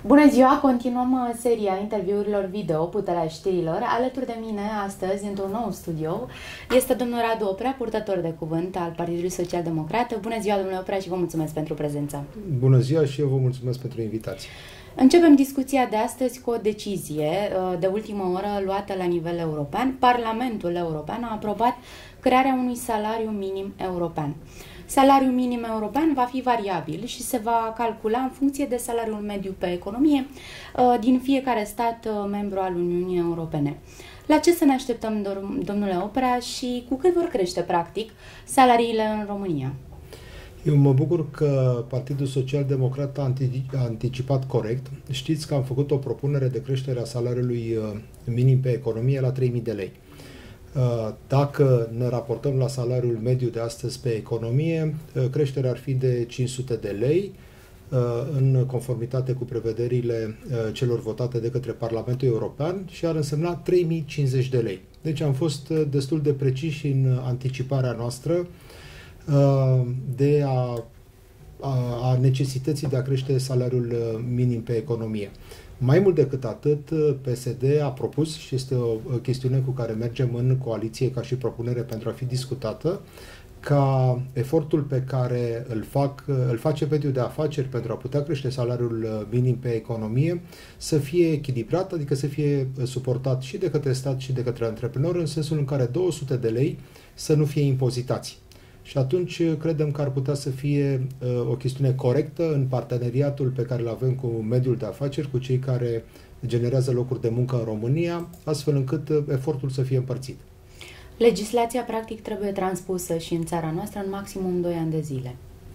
Bună ziua! Continuăm seria interviurilor video, Puterea știrilor. Alături de mine astăzi, într-un nou studio, este domnul Radu Oprea, purtător de cuvânt al Partidului Social Democrat. Bună ziua, domnule Oprea, și vă mulțumesc pentru prezență. Bună ziua și eu vă mulțumesc pentru invitație. Începem discuția de astăzi cu o decizie de ultimă oră luată la nivel european. Parlamentul European a aprobat crearea unui salariu minim european. Salariul minim european va fi variabil și se va calcula în funcție de salariul mediu pe economie din fiecare stat membru al Uniunii Europene. La ce să ne așteptăm, domnule Oprea, și cu cât vor crește, practic, salariile în România? Eu mă bucur că Partidul Social Democrat a anticipat corect. Știți că am făcut o propunere de creștere a salariului minim pe economie la 3.000 de lei. Dacă ne raportăm la salariul mediu de astăzi pe economie, creșterea ar fi de 500 de lei, în conformitate cu prevederile celor votate de către Parlamentul European, și ar însemna 3050 de lei. Deci am fost destul de preciși în anticiparea noastră de a necesității de a crește salariul minim pe economie. Mai mult decât atât, PSD a propus, și este o chestiune cu care mergem în coaliție ca și propunere pentru a fi discutată, ca efortul pe care îl face mediul de afaceri pentru a putea crește salariul minim pe economie să fie echilibrat, adică să fie suportat și de către stat și de către antreprenori, în sensul în care 200 de lei să nu fie impozitați. Și atunci credem că ar putea să fie o chestiune corectă în parteneriatul pe care îl avem cu mediul de afaceri, cu cei care generează locuri de muncă în România, astfel încât efortul să fie împărțit. Legislația, practic, trebuie transpusă și în țara noastră în maximum 2 ani de zile.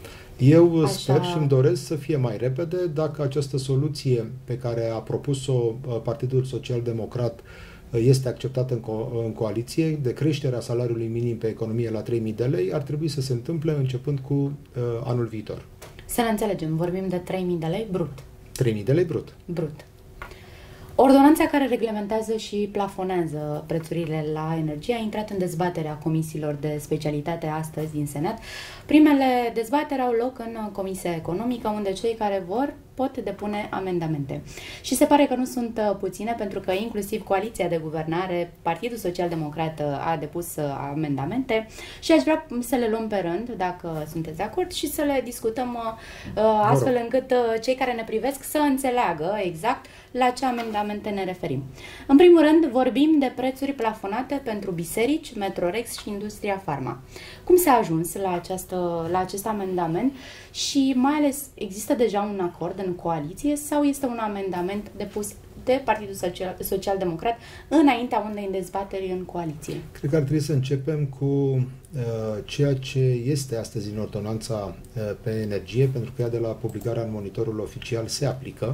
Eu sper și îmi doresc să fie mai repede. Dacă această soluție pe care a propus-o Partidul Social Democrat este acceptată în coaliție, de creșterea salariului minim pe economie la 3.000 de lei, ar trebui să se întâmple începând cu anul viitor. Să ne înțelegem, vorbim de 3.000 de lei brut. 3.000 de lei brut. Brut. Ordonanța care reglementează și plafonează prețurile la energie a intrat în dezbaterea comisiilor de specialitate astăzi din Senat. Primele dezbateri au loc în Comisia Economică, unde cei care vor pot depune amendamente. Și se pare că nu sunt puține, pentru că inclusiv coaliția de guvernare, Partidul Social Democrat, a depus amendamente și aș vrea să le luăm pe rând, dacă sunteți de acord, și să le discutăm astfel încât cei care ne privesc să înțeleagă exact la ce amendamente ne referim. În primul rând, vorbim de prețuri plafonate pentru biserici, Metrorex și Industria Farma. Cum s-a ajuns la acest amendament și mai ales există deja un acord în coaliție sau este un amendament depus de Partidul Social Democrat înaintea unei dezbateri în coaliție? Cred că ar trebui să începem cu ceea ce este astăzi în ordonanța pe energie, pentru că ea de la publicarea în monitorul oficial se aplică.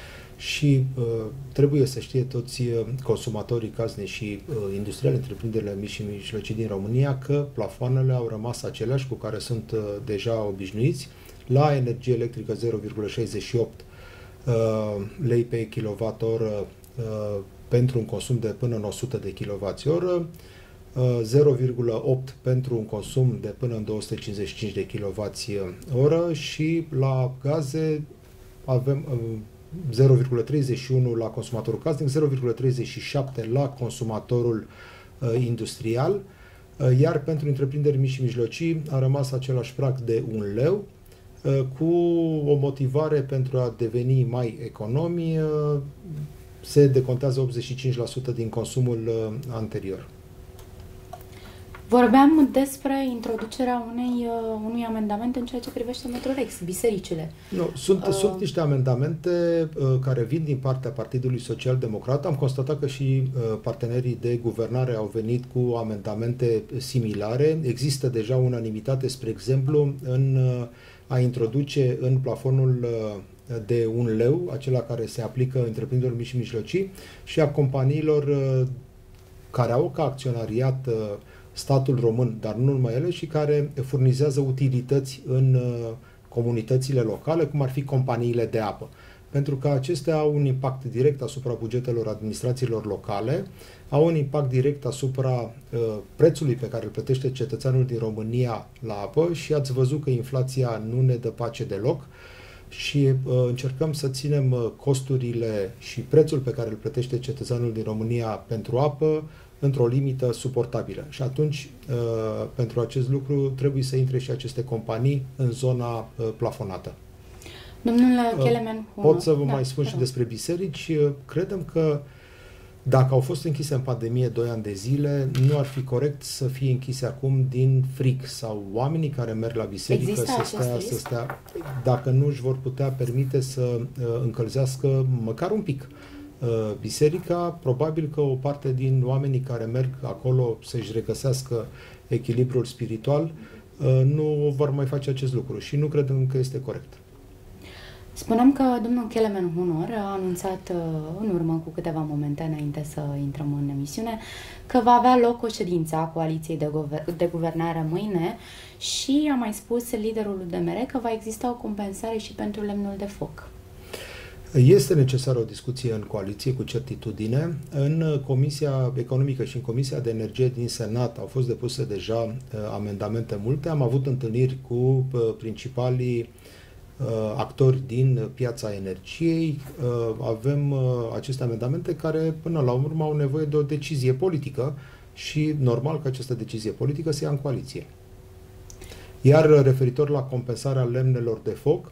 Și trebuie să știe toți consumatorii casnici și industriali, întreprinderile mici și mijlocii din România, că plafoanele au rămas aceleași cu care sunt deja obișnuiți. La energie electrică 0,68 lei pe kWh pentru un consum de până în 100 de kWh, 0,8 pentru un consum de până în 255 de kWh și la gaze avem 0,31 la consumatorul casnic, 0,37 la consumatorul industrial, iar pentru întreprinderi mici și mijlocii a rămas același prag de 1 leu, cu o motivare pentru a deveni mai economi, se decontează 85% din consumul anterior. Vorbeam despre introducerea unui amendament în ceea ce privește Metrorex, bisericile. Nu, sunt niște amendamente care vin din partea Partidului Social Democrat. Am constatat că și partenerii de guvernare au venit cu amendamente similare. Există deja unanimitate, spre exemplu, în a introduce în plafonul de 1 leu, acela care se aplică întreprinderilor mici și mijlocii, și a companiilor care au ca acționariat statul român, dar nu numai ele, și care furnizează utilități în comunitățile locale, cum ar fi companiile de apă. Pentru că acestea au un impact direct asupra bugetelor administrațiilor locale, au un impact direct asupra prețului pe care îl plătește cetățeanul din România la apă și ați văzut că inflația nu ne dă pace deloc. și încercăm să ținem costurile și prețul pe care îl plătește cetățeanul din România pentru apă într-o limită suportabilă. Și atunci, pentru acest lucru, trebuie să intre și aceste companii în zona plafonată. Domnule Kelemen, pot să vă mai spun și despre biserici. Credem că dacă au fost închise în pandemie 2 ani de zile, nu ar fi corect să fie închise acum din fric sau oamenii care merg la biserică să stea, dacă nu își vor putea permite să încălzească măcar un pic biserica, probabil că o parte din oamenii care merg acolo să-și regăsească echilibrul spiritual nu vor mai face acest lucru și nu credem că este corect. Spuneam că domnul Kelemen Hunor a anunțat în urmă cu câteva momente înainte să intrăm în emisiune că va avea loc o ședință a coaliției de guvernare mâine și a mai spus liderul UDMR că va exista o compensare și pentru lemnul de foc. Este necesară o discuție în coaliție cu certitudine. În Comisia Economică și în Comisia de Energie din Senat au fost depuse deja amendamente multe. Am avut întâlniri cu principalii actori din piața energiei. Avem aceste amendamente care până la urmă au nevoie de o decizie politică și normal că această decizie politică se ia în coaliție. Iar referitor la compensarea lemnelor de foc,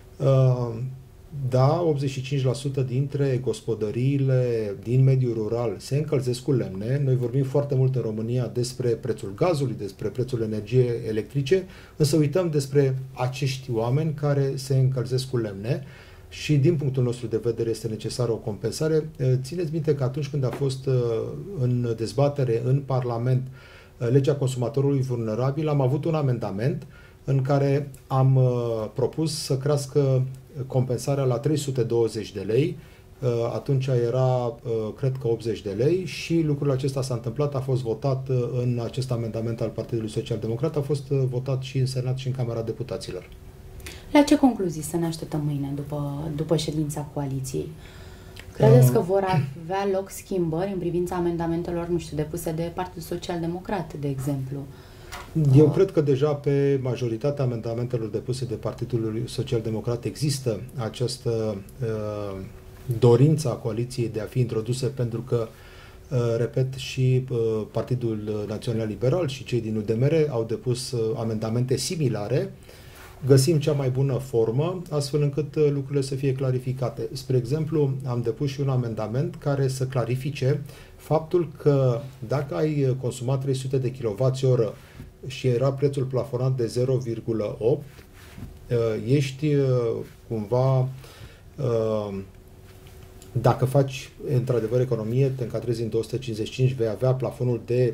da, 85% dintre gospodăriile din mediul rural se încălzesc cu lemne. Noi vorbim foarte mult în România despre prețul gazului, despre prețul energiei electrice, însă uităm despre acești oameni care se încălzesc cu lemne și din punctul nostru de vedere este necesară o compensare. Țineți minte că atunci când a fost în dezbatere în Parlament legea consumatorului vulnerabil, am avut un amendament în care am propus să crească compensarea la 320 de lei, atunci era, cred că 80 de lei și lucrul acesta s-a întâmplat, a fost votat în acest amendament al Partidului Social Democrat, a fost votat și în Senat și în Camera Deputaților. La ce concluzii să ne așteptăm mâine după ședința coaliției? Credeți că vor avea loc schimbări în privința amendamentelor, nu știu, depuse de Partidul Social Democrat, de exemplu? Eu cred că deja pe majoritatea amendamentelor depuse de Partidul Social Democrat există această dorință a coaliției de a fi introduse, pentru că, repet, și Partidul Național Liberal și cei din UDMR au depus amendamente similare. Găsim cea mai bună formă, astfel încât lucrurile să fie clarificate. Spre exemplu, am depus și un amendament care să clarifice faptul că dacă ai consumat 300 de kWh și era prețul plafonat de 0,8, ești cumva, dacă faci într-adevăr economie, te încadrezi în 255, vei avea plafonul de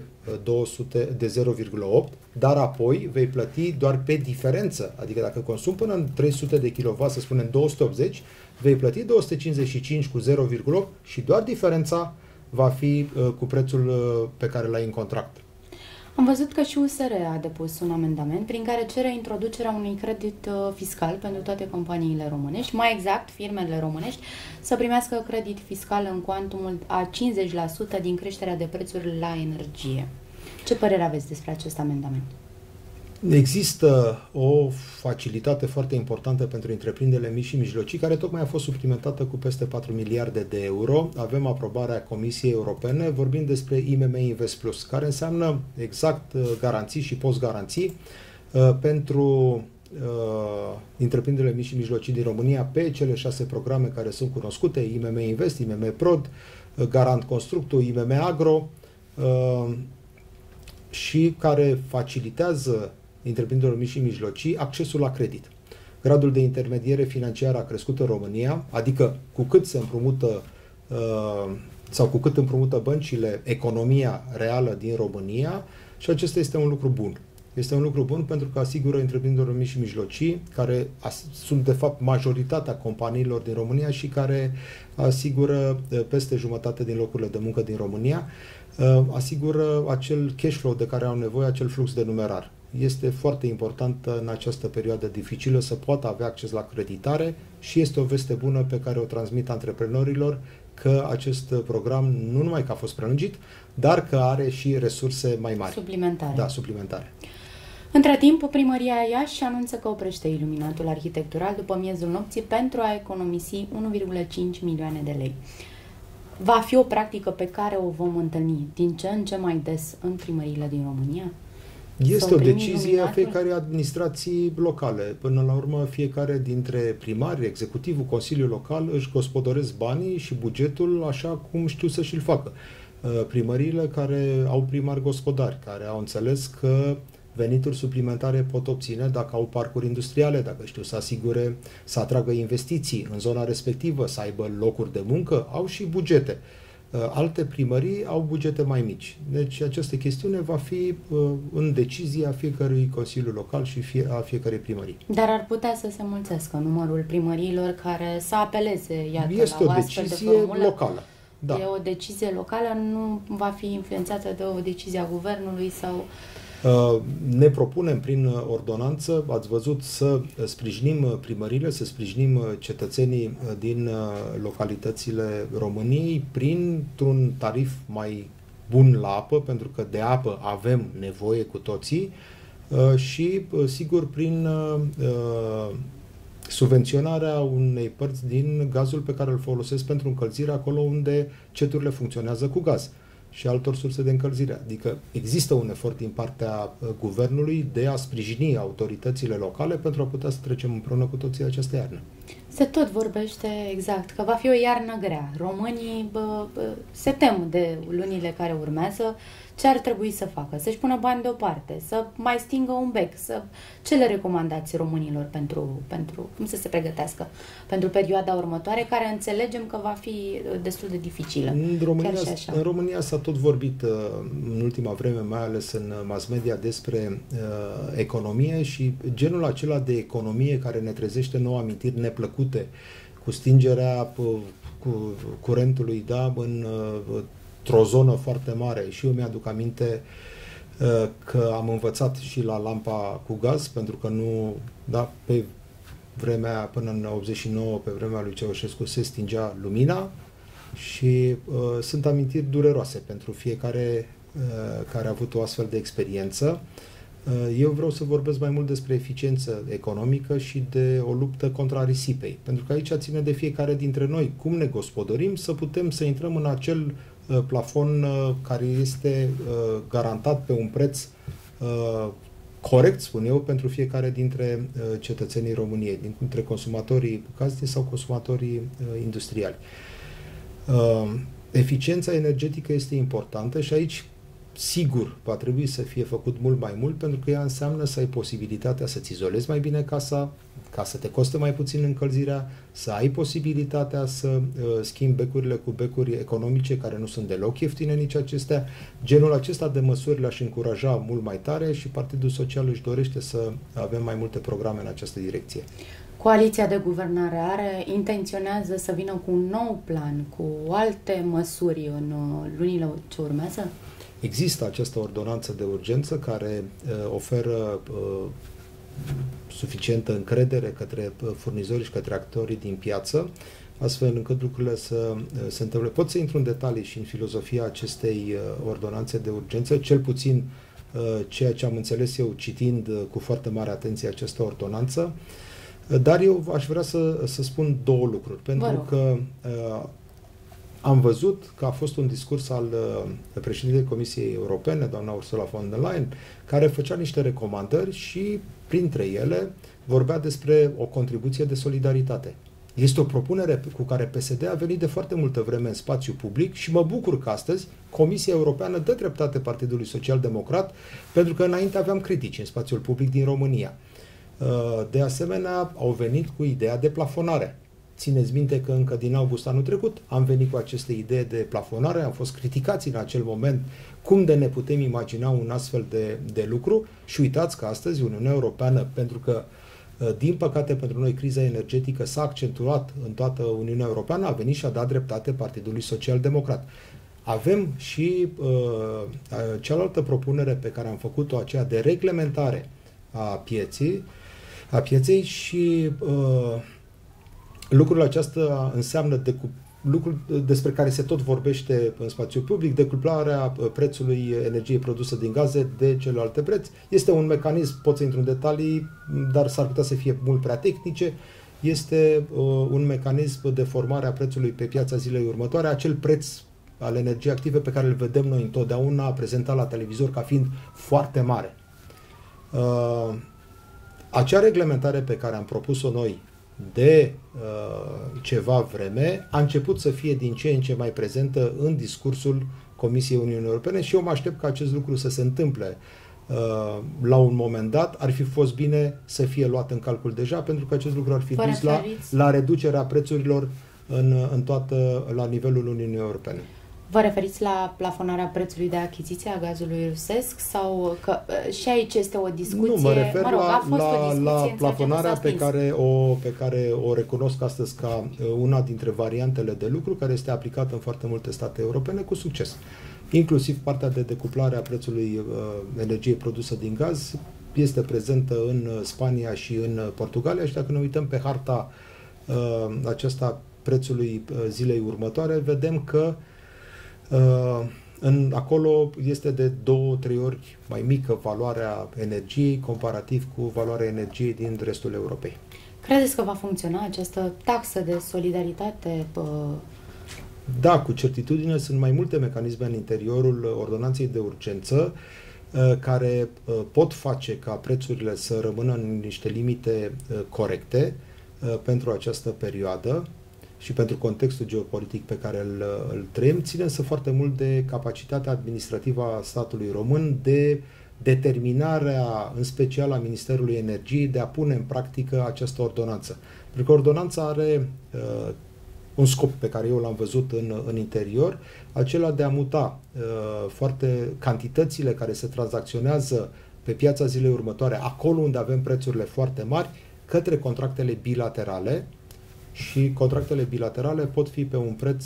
0,8, dar apoi vei plăti doar pe diferență. Adică dacă consumi până în 300 de kW, să spunem 280, vei plăti 255 cu 0,8 și doar diferența va fi cu prețul pe care l-ai în contract. Am văzut că și USR a depus un amendament prin care cere introducerea unui credit fiscal pentru toate companiile românești, mai exact firmele românești, să primească credit fiscal în cuantumul a 50% din creșterea de prețuri la energie. Ce părere aveți despre acest amendament? Există o facilitate foarte importantă pentru întreprinderile mici și mijlocii, care tocmai a fost suplimentată cu peste 4 miliarde de euro. Avem aprobarea Comisiei Europene, vorbim despre IMM Invest Plus, care înseamnă exact garanții și post-garanții pentru întreprinderile mici și mijlocii din România pe cele 6 programe care sunt cunoscute: IMM Invest, IMM Prod, Garant Constructul, IMM Agro, și care facilitează întreprinderilor mici și mijlocii accesul la credit. Gradul de intermediere financiară a crescut în România, adică cu cât se împrumută sau cu cât împrumută băncile economia reală din România, și acesta este un lucru bun. Este un lucru bun pentru că asigură întreprinderilor mici și mijlocii, care sunt de fapt majoritatea companiilor din România și care asigură peste jumătate din locurile de muncă din România, asigură acel cash flow de care au nevoie, acel flux de numerar. Este foarte important în această perioadă dificilă să poată avea acces la creditare și este o veste bună pe care o transmit antreprenorilor, că acest program nu numai că a fost prelungit, dar că are și resurse mai mari. Suplimentare. Da, suplimentare. Între timp, primăria Iași anunță că oprește iluminatul arhitectural după miezul nopții pentru a economisi 1,5 milioane de lei. Va fi o practică pe care o vom întâlni din ce în ce mai des în primăriile din România? Este o decizie a fiecărei administrații locale. Până la urmă, fiecare dintre primari, executivul, Consiliul Local își gospodăresc banii și bugetul așa cum știu să și-l facă. Primăriile care au primari gospodari, care au înțeles că venituri suplimentare pot obține dacă au parcuri industriale, dacă știu să asigure, să atragă investiții în zona respectivă, să aibă locuri de muncă, au și bugete. Alte primării au bugete mai mici. Deci această chestiune va fi în decizia fiecărui Consiliu Local și a fiecărei primării. Dar ar putea să se mulțească numărul primăriilor care să apeleze, iată, este la o astfel decizie de formulă. locală. Da. E o decizie locală, nu va fi influențată de o decizie a guvernului sau... Ne propunem prin ordonanță, ați văzut, să sprijinim primările, să sprijinim cetățenii din localitățile României printr-un tarif mai bun la apă, pentru că de apă avem nevoie cu toții și, sigur, prin subvenționarea unei părți din gazul pe care îl folosesc pentru încălzire acolo unde ceturile funcționează cu gaz și altor surse de încălzire. Adică există un efort din partea guvernului de a sprijini autoritățile locale pentru a putea să trecem împreună cu toții această iarnă. Se tot vorbește exact că va fi o iarnă grea. Românii se tem de lunile care urmează. Ce ar trebui să facă? Să-și pună bani deoparte, să mai stingă un bec, ce le recomandați românilor pentru cum să se pregătească pentru perioada următoare, care înțelegem că va fi destul de dificilă. În România s-a tot vorbit în ultima vreme, mai ales în mass media, despre economie și genul acela de economie care ne trezește nouă amintiri neplăcute cu stingerea curentului, da, într-o zonă foarte mare. Și eu mi-aduc aminte că am învățat și la lampa cu gaz, pentru că nu, da, pe vremea, până în 89, pe vremea lui Ceaușescu, se stingea lumina și sunt amintiri dureroase pentru fiecare care a avut o astfel de experiență. Eu vreau să vorbesc mai mult despre eficiență economică și de o luptă contra risipei, pentru că aici ține de fiecare dintre noi cum ne gospodărim să putem să intrăm în acel plafon care este garantat pe un preț corect, spun eu, pentru fiecare dintre cetățenii României, dintre consumatorii casnici sau consumatorii industriali. Eficiența energetică este importantă și aici sigur va trebui să fie făcut mult mai mult, pentru că ea înseamnă să ai posibilitatea să-ți izolezi mai bine casa, ca să te coste mai puțin încălzirea, să ai posibilitatea să schimbi becurile cu becuri economice, care nu sunt deloc ieftine nici acestea. Genul acesta de măsuri le-aș încuraja mult mai tare și Partidul Social își dorește să avem mai multe programe în această direcție. Coaliția de guvernare intenționează să vină cu un nou plan, cu alte măsuri în lunile ce urmează? Există această ordonanță de urgență care oferă suficientă încredere către furnizori și către actorii din piață, astfel încât lucrurile să se întâmple. Pot să intru în detalii și în filozofia acestei ordonanțe de urgență, cel puțin ceea ce am înțeles eu citind cu foarte mare atenție această ordonanță, dar eu aș vrea să spun două lucruri, pentru că am văzut că a fost un discurs al președintei Comisiei Europene, doamna Ursula von der Leyen, care făcea niște recomandări și, printre ele, vorbea despre o contribuție de solidaritate. Este o propunere cu care PSD a venit de foarte multă vreme în spațiu public și mă bucur că astăzi Comisia Europeană dă dreptate Partidului Social Democrat, pentru că înainte aveam critici în spațiul public din România. De asemenea, au venit cu ideea de plafonare. Țineți minte că încă din august anul trecut am venit cu aceste idei de plafonare, am fost criticați în acel moment cum de ne putem imagina un astfel de lucru și uitați că astăzi Uniunea Europeană, pentru că din păcate pentru noi criza energetică s-a accentuat în toată Uniunea Europeană, a venit și a dat dreptate Partidului Social Democrat. Avem și cealaltă propunere pe care am făcut-o, aceea de reglementare a pieței și lucrul acesta înseamnă lucru despre care se tot vorbește în spațiu public, decuplarea prețului energiei produse din gaze de celelalte preț. Este un mecanism, pot să intru în detalii, dar s-ar putea să fie mult prea tehnice. Este un mecanism de formare a prețului pe piața zilei următoare, acel preț al energiei active pe care îl vedem noi întotdeauna prezentat la televizor ca fiind foarte mare. Acea reglementare pe care am propus-o noi de ceva vreme a început să fie din ce în ce mai prezentă în discursul Comisiei Uniunii Europene și eu mă aștept ca acest lucru să se întâmple la un moment dat. Ar fi fost bine să fie luat în calcul deja, pentru că acest lucru ar fi dus la reducerea prețurilor la nivelul Uniunii Europene. Vă referiți la plafonarea prețului de achiziție a gazului rusesc sau că și aici este o discuție? Nu, mă refer la plafonarea pe care o recunosc astăzi ca una dintre variantele de lucru care este aplicată în foarte multe state europene cu succes. Inclusiv partea de decuplare a prețului energiei produse din gaz este prezentă în Spania și în Portugalia și dacă ne uităm pe harta aceasta prețului zilei următoare, vedem că acolo este de 2-3 ori mai mică valoarea energiei comparativ cu valoarea energiei din restul Europei. Credeți că va funcționa această taxă de solidaritate? Da, cu certitudine sunt mai multe mecanisme în interiorul ordonanței de urgență care pot face ca prețurile să rămână în niște limite corecte pentru această perioadă și pentru contextul geopolitic pe care îl trăim, ține însă foarte mult de capacitatea administrativă a statului român, de determinarea, în special a Ministerului Energiei, de a pune în practică această ordonanță. Pentru că ordonanța are un scop pe care eu l-am văzut în interior, acela de a muta cantitățile care se tranzacționează pe piața zilei următoare, acolo unde avem prețurile foarte mari, către contractele bilaterale, și contractele bilaterale pot fi pe un preț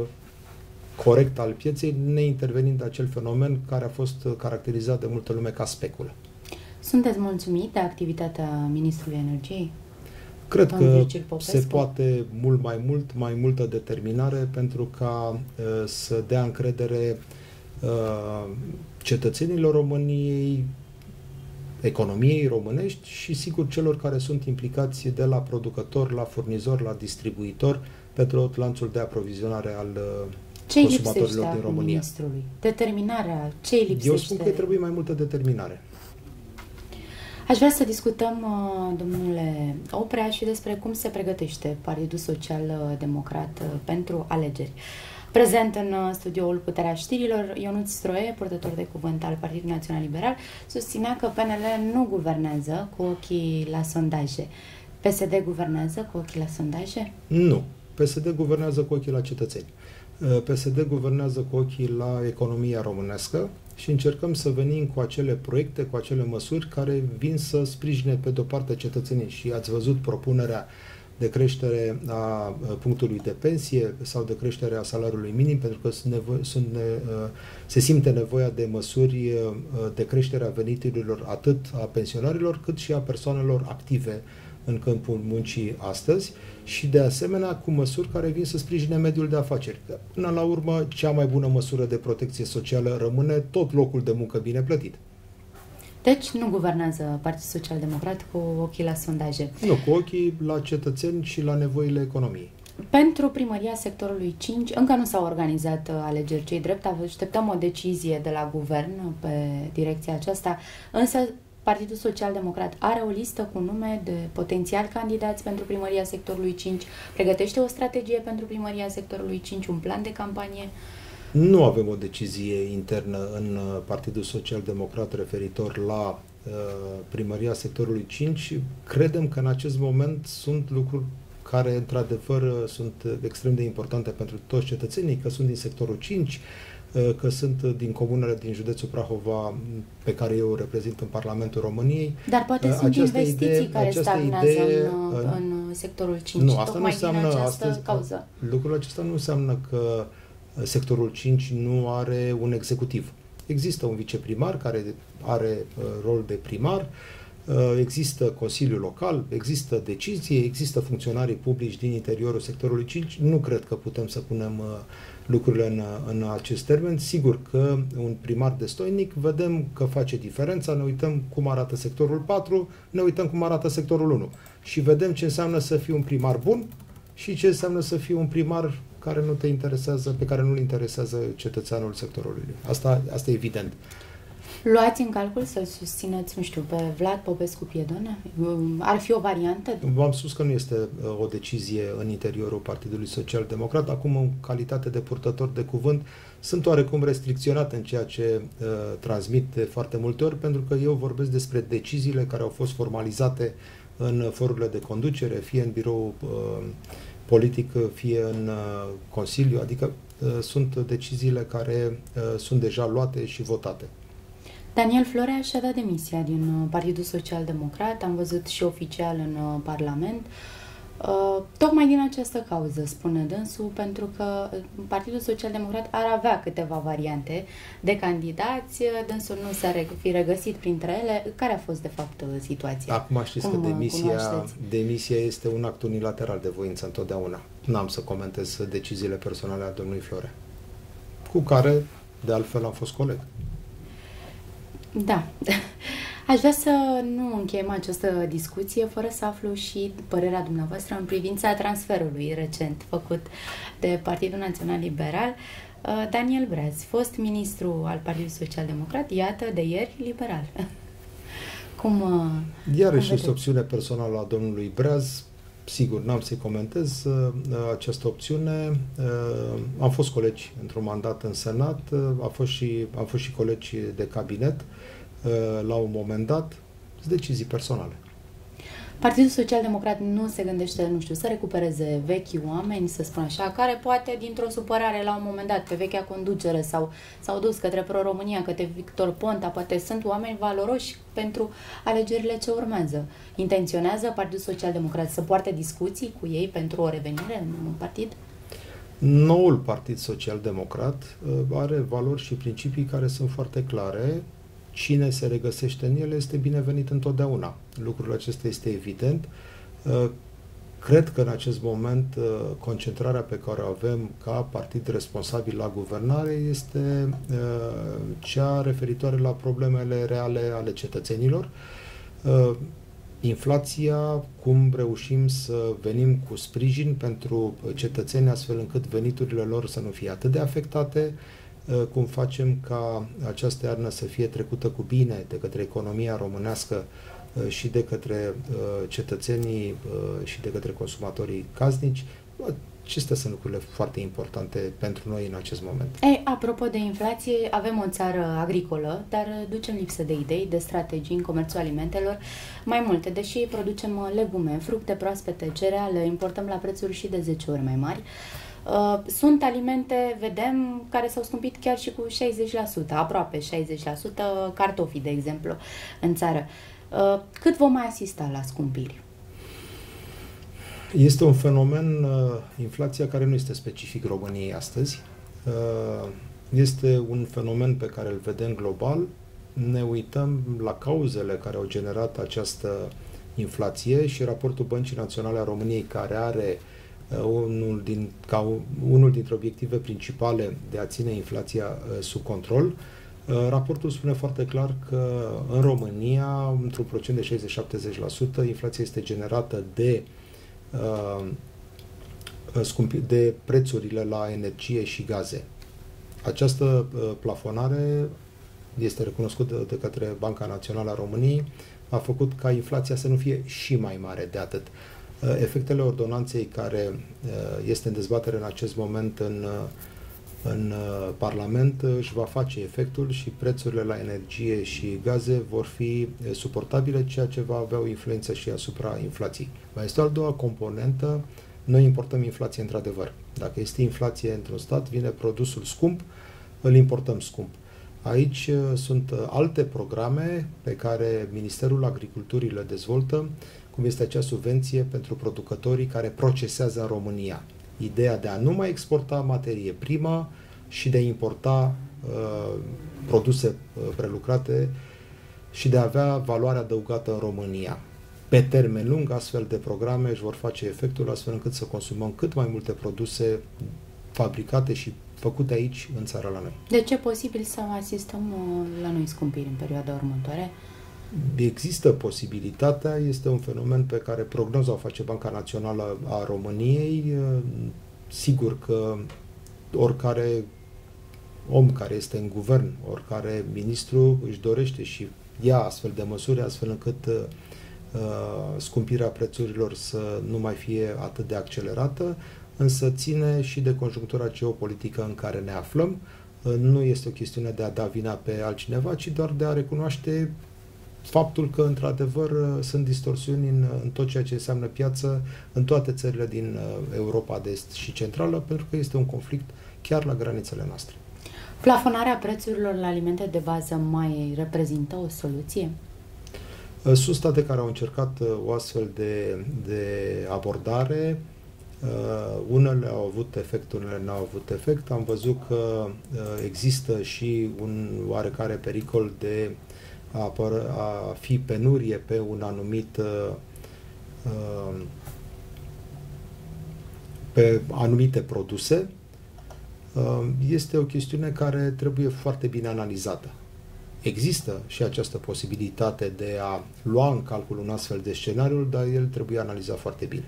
corect al pieței, neintervenind acel fenomen care a fost caracterizat de multă lume ca speculă. Sunteți mulțumit de activitatea Ministrului Energiei? Cred că se poate mai multă determinare pentru ca să dea încredere cetățenilor României, economiei românești și, sigur, celor care sunt implicați de la producător, la furnizor, la distribuitor, pe tot lanțul de aprovizionare al consumatorilor din România. Ministrului? Determinarea, ce îi lipsește? Eu spun că trebuie mai multă determinare. Aș vrea să discutăm, domnule Oprea, și despre cum se pregătește Partidul Social Democrat pentru alegeri. Prezent în studioul Puterea Știrilor, Ionuț Stroie, purtător de cuvânt al Partidului Național Liberal, susținea că PNL nu guvernează cu ochii la sondaje. PSD guvernează cu ochii la sondaje? Nu. PSD guvernează cu ochii la cetățeni. PSD guvernează cu ochii la economia românească și încercăm să venim cu acele proiecte, cu acele măsuri care vin să sprijine pe de-o parte cetățenii. Și ați văzut propunerea de creștere a punctului de pensie sau de creștere a salariului minim, pentru că se simte nevoia de măsuri de creștere a veniturilor atât a pensionarilor cât și a persoanelor active în câmpul muncii astăzi și de asemenea cu măsuri care vin să sprijine mediul de afaceri. Până la urmă, cea mai bună măsură de protecție socială rămâne tot locul de muncă bine plătit. Deci nu guvernează Partidul Social Democrat cu ochii la sondaje. Nu, cu ochii la cetățeni și la nevoile economiei. Pentru primăria sectorului 5 încă nu s-au organizat alegeri, cei drept, așteptăm o decizie de la guvern pe direcția aceasta, însă Partidul Social Democrat are o listă cu nume de potențiali candidați pentru primăria sectorului 5, pregătește o strategie pentru primăria sectorului 5, un plan de campanie. Nu avem o decizie internă în Partidul Social Democrat referitor la primăria sectorului 5. Credem că în acest moment sunt lucruri care, într-adevăr, sunt extrem de importante pentru toți cetățenii, că sunt din sectorul 5, că sunt din comunele din județul Prahova pe care eu o reprezint în Parlamentul României. Dar poate sunt investiții care stagnează în sectorul 5, nu, asta tocmai nu înseamnă, din această cauză. Lucrul acesta nu înseamnă că sectorul 5 nu are un executiv. Există un viceprimar care are rol de primar, Există Consiliul Local, există decizie, există funcționarii publici din interiorul sectorului 5. Nu cred că putem să punem lucrurile în acest termen. Sigur că un primar destoinic, vedem că face diferența, ne uităm cum arată sectorul 4, ne uităm cum arată sectorul 1 și vedem ce înseamnă să fii un primar bun și ce înseamnă să fii un primar care nu te interesează, pe care nu-l interesează cetățeanul sectorului. Asta e evident. Luați în calcul să-l susțineți, nu știu, pe Vlad Popescu Piedone? Ar fi o variantă? V-am spus că nu este o decizie în interiorul Partidului Social Democrat. Acum, în calitate de purtător de cuvânt, sunt oarecum restricționat în ceea ce transmit de foarte multe ori, pentru că eu vorbesc despre deciziile care au fost formalizate în forurile de conducere, fie în birou politic, fie în Consiliu, adică sunt deciziile care sunt deja luate și votate. Daniel Florea și-a dat demisia din Partidul Social Democrat, am văzut și oficial în Parlament, tocmai din această cauză, spune dânsul, pentru că Partidul Social Democrat ar avea câteva variante de candidați, dânsul nu s-ar fi regăsit printre ele. Care a fost, de fapt, situația? Acum știți că demisia este un act unilateral de voință întotdeauna. N-am să comentez deciziile personale ale domnului Florea, cu care, de altfel, am fost coleg. Da. Aș vrea să nu încheiem această discuție fără să aflu și părerea dumneavoastră în privința transferului recent făcut de Partidul Național Liberal. Daniel Braz, fost ministru al Partidului Social Democrat, iată, de ieri, liberal. Iarăși este opțiune personală a domnului Braz. Sigur, n-am să-i comentez această opțiune. Am fost colegi într-un mandat în Senat, am fost și colegi de cabinet la un moment dat. Sunt decizii personale. Partidul Social Democrat nu se gândește, nu știu, să recupereze vechi oameni, să spun așa, care poate dintr-o supărare la un moment dat pe vechea conducere s-au dus către Pro-România, către Victor Ponta, poate sunt oameni valoroși pentru alegerile ce urmează. Intenționează Partidul Social Democrat să poarte discuții cu ei pentru o revenire în partid? Noul Partid Social Democrat are valori și principii care sunt foarte clare. Cine se regăsește în ele este binevenit întotdeauna. Lucrul acesta este evident. Cred că în acest moment concentrarea pe care o avem ca partid responsabil la guvernare este cea referitoare la problemele reale ale cetățenilor. Inflația, cum reușim să venim cu sprijin pentru cetățeni astfel încât veniturile lor să nu fie atât de afectate, cum facem ca această iarnă să fie trecută cu bine de către economia românească și de către cetățenii și de către consumatorii casnici. Acestea sunt lucrurile foarte importante pentru noi în acest moment. Apropo de inflație, avem o țară agricolă, dar ducem lipsă de idei, de strategii în comerțul alimentelor mai multe. Deși producem legume, fructe proaspete, cereale, importăm la prețuri și de 10 ori mai mari. Sunt alimente, vedem, care s-au scumpit chiar și cu 60%, aproape 60%, cartofii, de exemplu, în țară. Cât vom mai asista la scumpiri? Este un fenomen, inflația, care nu este specific României astăzi. Este un fenomen pe care îl vedem global. Ne uităm la cauzele care au generat această inflație și raportul Băncii Naționale a României, care are unul dintre obiective principale de a ține inflația sub control. Raportul spune foarte clar că în România, într-un procent de 60-70%, inflația este generată de prețurile la energie și gaze. Această plafonare este recunoscută de către Banca Națională a României, a făcut ca inflația să nu fie și mai mare de atât. Efectele ordonanței care este în dezbatere în acest moment în Parlament își va face efectul și prețurile la energie și gaze vor fi suportabile, ceea ce va avea o influență și asupra inflației. Mai este o a doua componentă. Noi importăm inflație într-adevăr. Dacă este inflație într-un stat, vine produsul scump, îl importăm scump. Aici sunt alte programe pe care Ministerul Agriculturii le dezvoltă, cum este acea subvenție pentru producătorii care procesează în România. Ideea de a nu mai exporta materie primă și de a importa produse prelucrate și de a avea valoare adăugată în România. Pe termen lung, astfel de programe își vor face efectul astfel încât să consumăm cât mai multe produse fabricate și făcute aici, în țară, la noi. De ce e posibil să asistăm la noi scumpiri în perioada următoare? Există posibilitatea, este un fenomen pe care prognoza o face Banca Națională a României. Sigur că oricare om care este în guvern, oricare ministru își dorește și ia astfel de măsuri, astfel încât scumpirea prețurilor să nu mai fie atât de accelerată, însă ține și de conjunctura geopolitică în care ne aflăm. Nu este o chestiune de a da vina pe altcineva, ci doar de a recunoaște faptul că, într-adevăr, sunt distorsiuni în tot ceea ce înseamnă piață în toate țările din Europa de Est și Centrală, pentru că este un conflict chiar la granițele noastre. Plafonarea prețurilor la alimente de bază mai reprezintă o soluție? Sunt state care au încercat o astfel de abordare. Unele au avut efect, unele nu au avut efect. Am văzut că există și un oarecare pericol de a fi penurie pe un anumit pe anumite produse. Este o chestiune care trebuie foarte bine analizată. Există și această posibilitate de a lua în calcul un astfel de scenariu, dar el trebuie analizat foarte bine.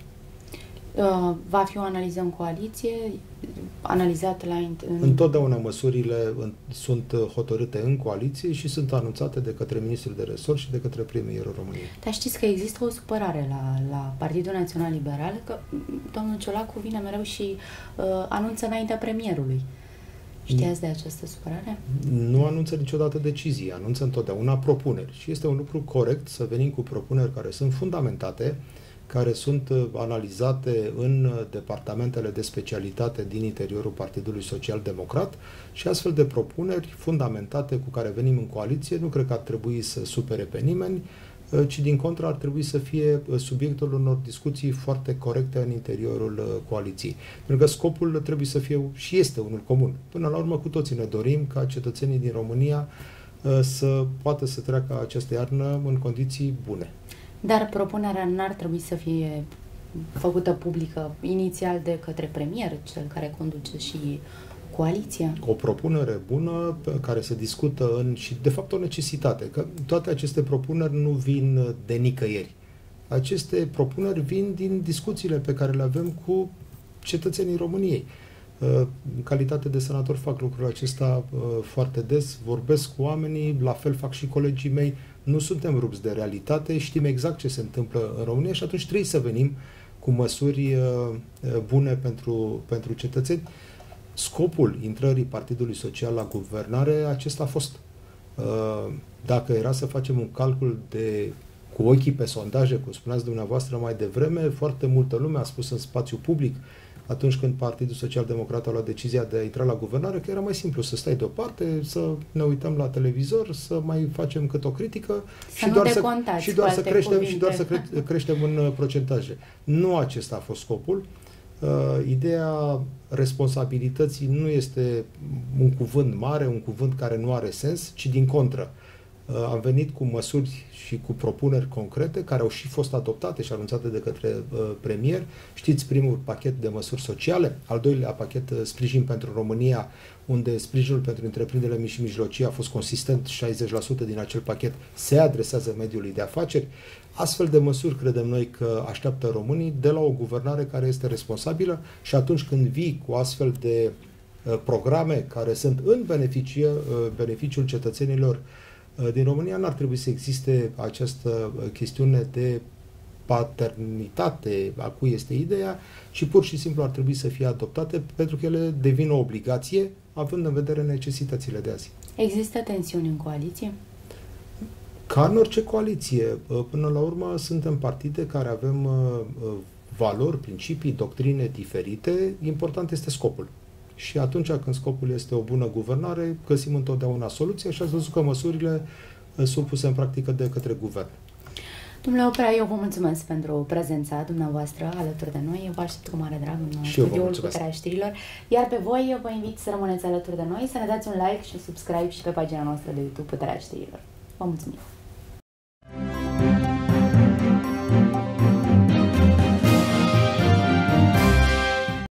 Va fi o analiză în coaliție, analizată Întotdeauna măsurile sunt hotărâte în coaliție și sunt anunțate de către ministrul de resort și de către premierul României. Dar știți că există o supărare la Partidul Național Liberal, că domnul Ciolacu vine mereu și anunță înaintea premierului. Știați de această supărare? Nu anunță niciodată decizii, anunță întotdeauna propuneri. Și este un lucru corect să venim cu propuneri care sunt fundamentate, care sunt analizate în departamentele de specialitate din interiorul Partidului Social Democrat și astfel de propuneri fundamentate cu care venim în coaliție nu cred că ar trebui să supere pe nimeni, ci din contră ar trebui să fie subiectul unor discuții foarte corecte în interiorul coaliției. Pentru că scopul trebuie să fie și este unul comun. Până la urmă, cu toții ne dorim ca cetățenii din România să poată să treacă această iarnă în condiții bune. Dar propunerea n-ar trebui să fie făcută publică inițial de către premier, cel care conduce și coaliția? O propunere bună pe care se discută și de fapt o necesitate, că toate aceste propuneri nu vin de nicăieri. Aceste propuneri vin din discuțiile pe care le avem cu cetățenii României. În calitate de senator fac lucrul acesta foarte des, vorbesc cu oamenii, la fel fac și colegii mei. Nu suntem rupți de realitate, știm exact ce se întâmplă în România și atunci trebuie să venim cu măsuri bune pentru cetățeni. Scopul intrării Partidului Social la guvernare, acesta a fost. Dacă era să facem un calcul cu ochii pe sondaje, cum spuneați dumneavoastră mai devreme, foarte multă lume a spus în spațiu public, atunci când Partidul Social Democrat a luat decizia de a intra la guvernare, că era mai simplu să stai deoparte, să ne uităm la televizor, să mai facem cât o critică și doar să creștem în procentaje. Nu acesta a fost scopul. Ideea responsabilității nu este un cuvânt mare, un cuvânt care nu are sens, ci din contră. Am venit cu măsuri și cu propuneri concrete care au și fost adoptate și anunțate de către premier. Știți, primul pachet de măsuri sociale, al doilea pachet sprijin pentru România, unde sprijinul pentru întreprinderile mici și mijlocii a fost consistent, 60% din acel pachet se adresează mediului de afaceri. Astfel de măsuri credem noi că așteaptă românii de la o guvernare care este responsabilă și atunci când vii cu astfel de programe care sunt în beneficiul cetățenilor din România, n-ar trebui să existe această chestiune de paternitate a cui este ideea, ci pur și simplu ar trebui să fie adoptate pentru că ele devin o obligație, având în vedere necesitățile de azi. Există tensiuni în coaliție? Ca în orice coaliție. Până la urmă suntem partide care avem valori, principii, doctrine diferite. Important este scopul. Și atunci când scopul este o bună guvernare, găsim întotdeauna soluție și ați văzut că măsurile sunt puse în practică de către guvern. Domnule Oprea, eu vă mulțumesc pentru prezența dumneavoastră alături de noi. Eu vă aștept cu mare drag în studioul Puterea Știrilor. Iar pe voi eu vă invit să rămâneți alături de noi, să ne dați un like și subscribe și pe pagina noastră de YouTube Puterea Știrilor. Vă mulțumim!